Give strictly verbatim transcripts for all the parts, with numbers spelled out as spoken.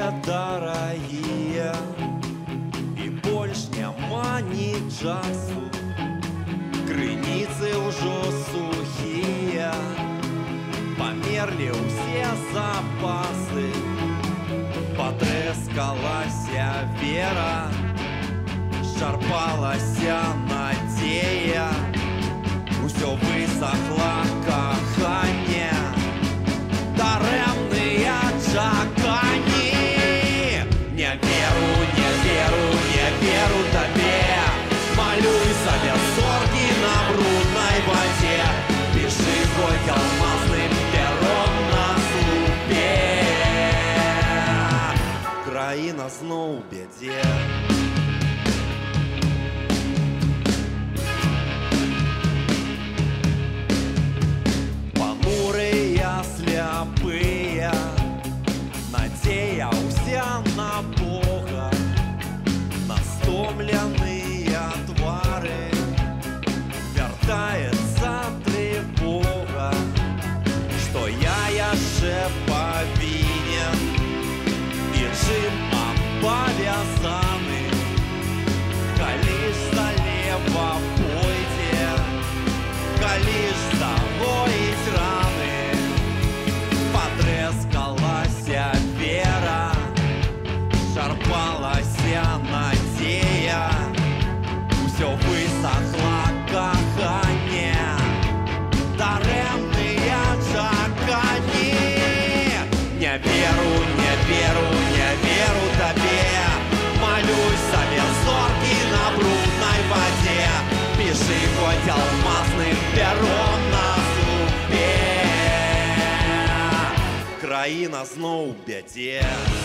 дорогие, и больше няма ні часу, крыніцы ўжо сухие, померли усе запасы, потрескалася вера, шарпалася надея, усё высохла каханне, дарэмныя чаканні. Не веру, не веру, не веру табе, малюй сабе зоркі на бруднай вадзе, пішы хоть алмазным пером на слупе. Краіна зноў у бядзе. Понурыя, сляпыя, надзея ўся на Бога, настомленыя твары, вяртаецца трывога, што я яшчэ павінен і чым абавязаны, калі ж залева пойдзе, калі ж загоіць раны. Потрескалася вера, шарпалася надея, усё высохла каханне, дарэмныя чаканні. Не веру, не веру, не веру табе, малюй сабе зоркі на бруднай вадзе, пішы хоть алмазным пером на слупе. Краіна зноў у бядзе.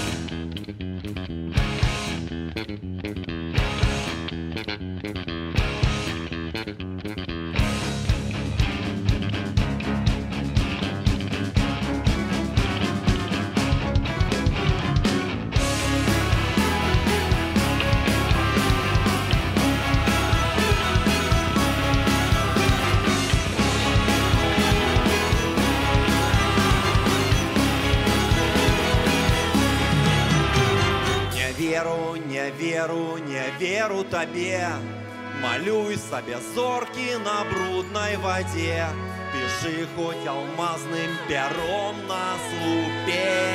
Веру, не веру, не веру табе, малюй сабе зоркі на бруднай вадзе, пішы хоть алмазным пером на слупе.